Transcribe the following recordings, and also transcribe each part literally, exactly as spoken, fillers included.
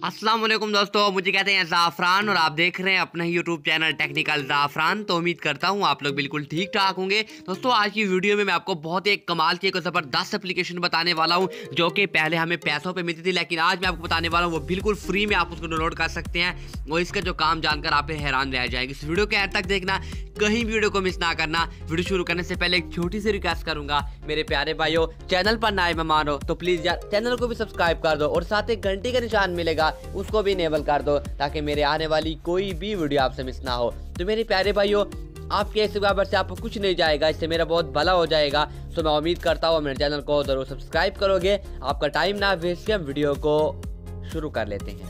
अस्सलाम वालेकुम दोस्तों, मुझे कहते हैं ज़ाफ़रान और आप देख रहे हैं अपना ही यूट्यूब चैनल टेक्निकल ज़ाफ़रान। तो उम्मीद करता हूँ आप लोग बिल्कुल ठीक ठाक होंगे। दोस्तों आज की वीडियो में मैं आपको बहुत ही एक कमाल की एक ज़बरदस्त एप्लीकेशन बताने वाला हूँ जो कि पहले हमें पैसों पे मिलती थी, लेकिन आज मैं आपको बताने वाला हूँ वो बिल्कुल फ्री में आप उसको डाउनलोड कर सकते हैं और इसका जो काम जानकर आप हैरान रह जाएंगे। इस वीडियो के अंत तक देखना, कहीं वीडियो को मिस ना करना। वीडियो शुरू करने से पहले एक छोटी सी रिक्वेस्ट करूंगा, मेरे प्यारे भाइयों, चैनल पर नए मेहमान हो तो प्लीज यार चैनल को भी सब्सक्राइब कर दो और साथ एक घंटी का निशान मिलेगा उसको भी इनेबल कर दो ताकि मेरे आने वाली कोई भी वीडियो आपसे मिस ना हो। तो मेरे प्यारे भाइयों, आपके इस बराबर से आपको कुछ नहीं जाएगा, इससे मेरा बहुत भला हो जाएगा। तो मैं उम्मीद करता हूँ मेरे चैनल को जरूर सब्सक्राइब करोगे। आपका टाइम ना वेस्ट, हम वीडियो को शुरू कर लेते हैं।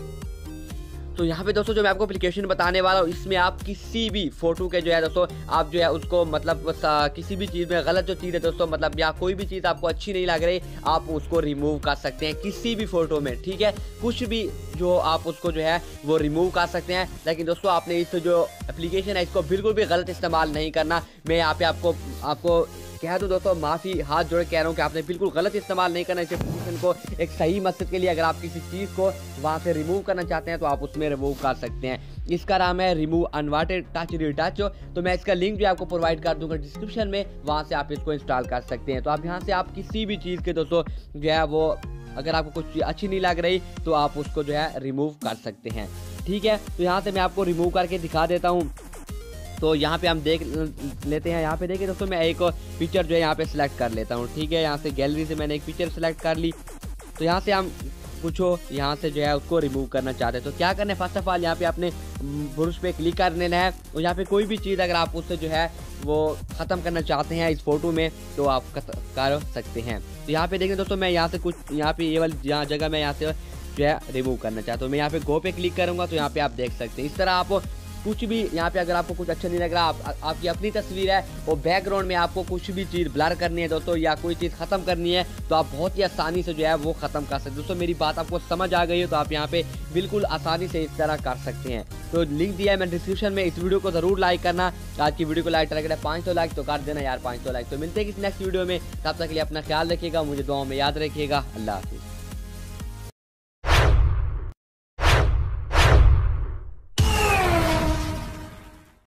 तो यहाँ पे दोस्तों जो मैं आपको एप्लीकेशन बताने वाला हूँ, इसमें आप किसी भी फोटो के जो है दोस्तों आप जो है उसको मतलब किसी भी चीज़ में गलत जो चीज़ है दोस्तों, मतलब या कोई भी चीज़ आपको अच्छी नहीं लग रही, आप उसको रिमूव कर सकते हैं किसी भी फोटो में। ठीक है, कुछ भी जो आप उसको जो है वो रिमूव कर सकते हैं। लेकिन दोस्तों आपने इस जो एप्लीकेशन है इसको बिल्कुल भी गलत इस्तेमाल नहीं करना। मैं यहाँ पे आपको आपको कह दूँ दोस्तों, माफ़ी हाथ जोड़े कह रहा हूँ कि आपने बिल्कुल गलत इस्तेमाल नहीं करना इस एप्लीकेशन को एक सही मकसद के लिए। अगर आप किसी चीज़ को वहाँ से रिमूव करना चाहते हैं तो आप उसमें रिमूव कर सकते हैं। इसका नाम है रिमूव अनवांटेड टच रिटच। तो मैं इसका लिंक भी आपको प्रोवाइड कर दूंगा डिस्क्रिप्शन में, वहाँ से आप इसको इंस्टॉल कर सकते हैं। तो आप यहाँ से आप किसी भी चीज़ के दोस्तों जो है वो अगर आपको कुछ चीज़ अच्छी नहीं लग रही तो आप उसको जो है रिमूव कर सकते हैं। ठीक है, तो यहाँ से मैं आपको रिमूव करके दिखा देता हूँ। तो यहाँ पे हम देख लेते हैं। यहाँ पे देखिए दोस्तों, मैं एक पिक्चर जो है यहाँ पे सिलेक्ट कर लेता हूँ। ठीक है, यहाँ से गैलरी से मैंने एक पिक्चर सिलेक्ट कर ली। तो यहाँ से हम कुछ यहाँ से जो है उसको रिमूव करना चाहते हैं तो क्या करना है, फर्स्ट ऑफ ऑल यहाँ पे आपने ब्रश पे क्लिक कर लेना है और यहाँ पे कोई भी चीज़ अगर आप उससे जो है वो ख़त्म करना चाहते हैं इस फोटो में तो आप कर सकते हैं। तो यहाँ पे देखिए दोस्तों, मैं यहाँ से कुछ यहाँ पे ये वाली यहाँ जगह मैं यहाँ से जो है रिमूव करना चाहता हूँ। मैं यहाँ पे गो पे क्लिक करूँगा तो यहाँ पे आप देख सकते हैं इस तरह आप कुछ भी यहाँ पे अगर आपको कुछ अच्छा नहीं लग रहा, आप, आपकी अपनी तस्वीर है और बैकग्राउंड में आपको कुछ भी चीज़ ब्लर करनी है दोस्तों या कोई चीज़ ख़त्म करनी है तो आप बहुत ही आसानी से जो है वो ख़त्म कर सकते हैं। दोस्तों मेरी बात आपको समझ आ गई है तो आप यहाँ पे बिल्कुल आसानी से इस तरह कर सकते हैं। तो लिंक दिया है मैं डिस्क्रिप्शन में, इस वीडियो को ज़रूर लाइक करना। आज की वीडियो को लाइक करेगा पाँच सौ लाइक तो कर देना यार, पाँच सौ लाइक। तो मिलते हैं किसी नेक्स्ट वीडियो में, तब तक के लिए अपना ख्याल रखिएगा, मुझे दुआओं में याद रखिएगा। अल्लाह हाफिज़।